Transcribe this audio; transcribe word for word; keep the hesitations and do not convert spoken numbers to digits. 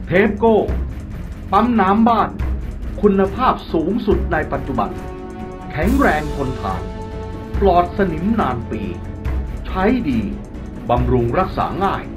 เทปโก้ปั๊มน้ำบ้านคุณภาพสูงสุดในปัจจุบันแข็งแรงทนทานปลอดสนิมนานปีใช้ดีบำรุงรักษาง่าย